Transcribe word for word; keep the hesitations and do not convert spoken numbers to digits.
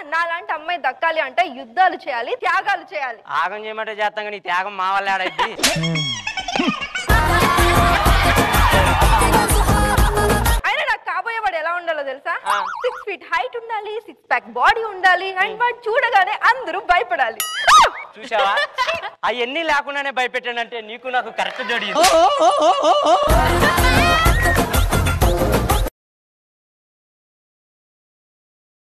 నాలాంటి అమ్మాయి దక్కాలి అంటే యుద్ధాలు చేయాలి, త్యాగాలు చేయాలి. ఆగం చేయమంటే చేస్తాం కానీ త్యాగం మా వల్ల ఆడైద్ది. అయినా నాకు కాబోయేవాడు ఎలా ఉండాలో తెలుసా? సిక్స్ ఫీట్ హైట్ ఉండాలి, సిక్స్ ప్యాక్ బాడీ ఉండాలి, అండ్ వాడు చూడగానే అందరూ భయపడాలి. చూసావా, అవన్నీ లేకుండానే భయపెట్టానంటే నీకు నాకు కరెక్ట్ జోడి.